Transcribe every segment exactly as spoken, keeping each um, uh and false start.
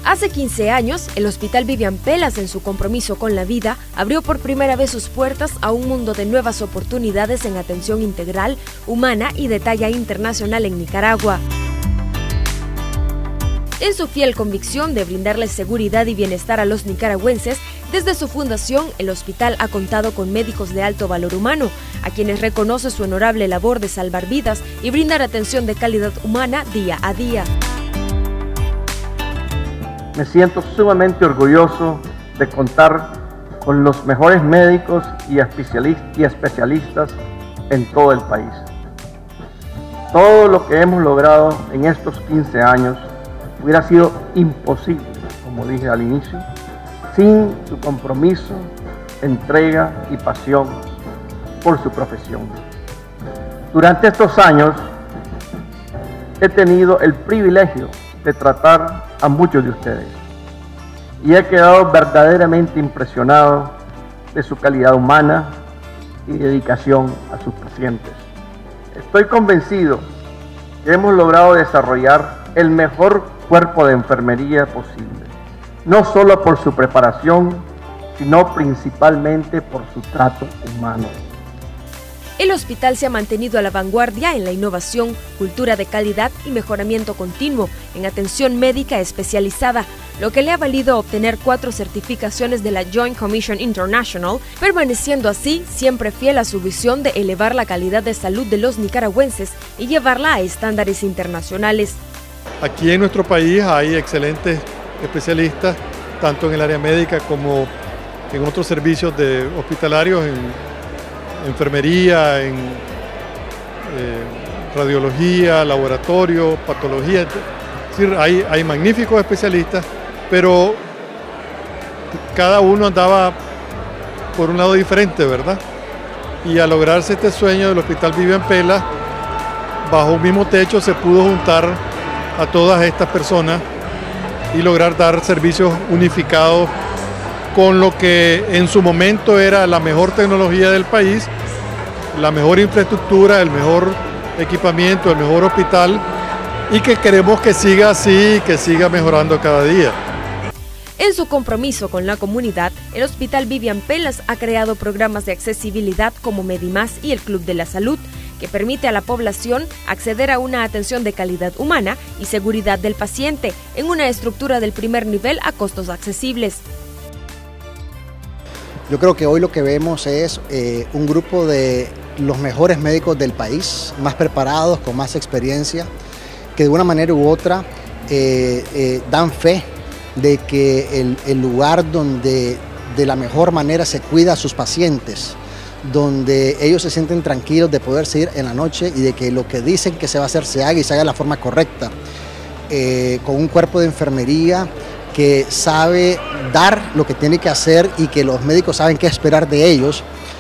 Hace quince años, el Hospital Vivian Pelas, en su compromiso con la vida, abrió por primera vez sus puertas a un mundo de nuevas oportunidades en atención integral, humana y de talla internacional en Nicaragua. En su fiel convicción de brindarles seguridad y bienestar a los nicaragüenses, desde su fundación, el hospital ha contado con médicos de alto valor humano, a quienes reconoce su honorable labor de salvar vidas y brindar atención de calidad humana día a día. Me siento sumamente orgulloso de contar con los mejores médicos y especialistas en todo el país. Todo lo que hemos logrado en estos quince años hubiera sido imposible, como dije al inicio, sin su compromiso, entrega y pasión por su profesión. Durante estos años he tenido el privilegio de tratar a muchos de ustedes y he quedado verdaderamente impresionado de su calidad humana y dedicación a sus pacientes. Estoy convencido que hemos logrado desarrollar el mejor cuerpo de enfermería posible, no solo por su preparación, sino principalmente por su trato humano. El hospital se ha mantenido a la vanguardia en la innovación, cultura de calidad y mejoramiento continuo en atención médica especializada, lo que le ha valido obtener cuatro certificaciones de la Joint Commission International, permaneciendo así siempre fiel a su visión de elevar la calidad de salud de los nicaragüenses y llevarla a estándares internacionales. Aquí en nuestro país hay excelentes especialistas, tanto en el área médica como en otros servicios de hospitalarios, en enfermería, en eh, radiología, laboratorio, patología. Es decir, hay, hay magníficos especialistas, pero cada uno andaba por un lado diferente, ¿verdad? Y al lograrse este sueño del Hospital Vivian Pelas, bajo un mismo techo se pudo juntar a todas estas personas y lograr dar servicios unificados con lo que en su momento era la mejor tecnología del país, la mejor infraestructura, el mejor equipamiento, el mejor hospital, y que queremos que siga así y que siga mejorando cada día. En su compromiso con la comunidad, el Hospital Vivian Pelas ha creado programas de accesibilidad como Medimás y el Club de la Salud, que permite a la población acceder a una atención de calidad humana y seguridad del paciente en una estructura del primer nivel a costos accesibles. Yo creo que hoy lo que vemos es eh, un grupo de los mejores médicos del país, más preparados, con más experiencia, que de una manera u otra eh, eh, dan fe de que el, el lugar donde de la mejor manera se cuida a sus pacientes, donde ellos se sienten tranquilos de poder seguir en la noche y de que lo que dicen que se va a hacer se haga y se haga de la forma correcta, eh, con un cuerpo de enfermería que sabe dar lo que tiene que hacer y que los médicos saben qué esperar de ellos,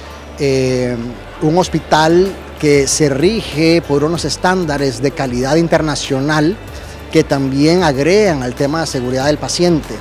eh, un hospital que se rige por unos estándares de calidad internacional que también agregan al tema de seguridad del paciente.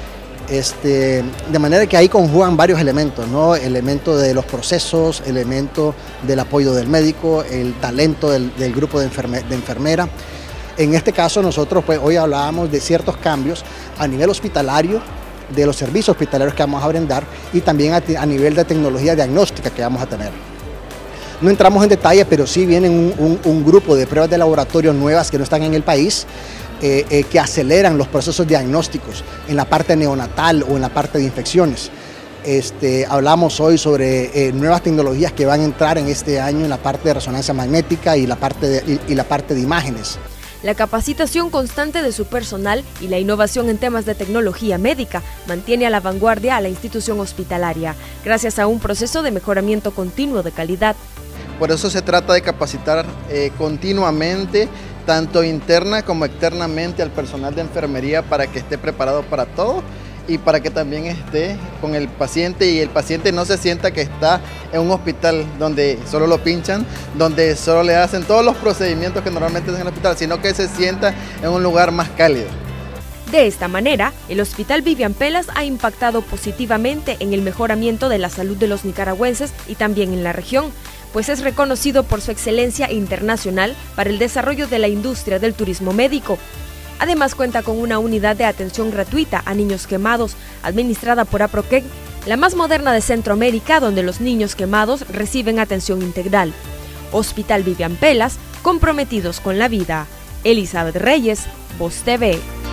Este, de manera que ahí conjugan varios elementos, ¿no? El elemento de los procesos, el elemento del apoyo del médico, el talento del, del grupo de, enferme, de enfermera. En este caso nosotros pues hoy hablábamos de ciertos cambios a nivel hospitalario, de los servicios hospitalarios que vamos a brindar y también a, a nivel de tecnología diagnóstica que vamos a tener. No entramos en detalle, pero sí vienen un, un, un grupo de pruebas de laboratorio nuevas que no están en el país, eh, eh, que aceleran los procesos diagnósticos en la parte neonatal o en la parte de infecciones. Este, hablamos hoy sobre eh, nuevas tecnologías que van a entrar en este año en la parte de resonancia magnética y la parte de, y, y la parte de imágenes. La capacitación constante de su personal y la innovación en temas de tecnología médica mantiene a la vanguardia a la institución hospitalaria, gracias a un proceso de mejoramiento continuo de calidad. Por eso se trata de capacitar eh, continuamente, tanto interna como externamente, al personal de enfermería para que esté preparado para todo y para que también esté con el paciente y el paciente no se sienta que está en un hospital donde solo lo pinchan, donde solo le hacen todos los procedimientos que normalmente hacen en el hospital, sino que se sienta en un lugar más cálido. De esta manera, el Hospital Vivian Pelas ha impactado positivamente en el mejoramiento de la salud de los nicaragüenses y también en la región, pues es reconocido por su excelencia internacional para el desarrollo de la industria del turismo médico. Además cuenta con una unidad de atención gratuita a niños quemados, administrada por APROQUEC, la más moderna de Centroamérica, donde los niños quemados reciben atención integral. Hospital Vivian Pelas, comprometidos con la vida. Elizabeth Reyes, Voz T V.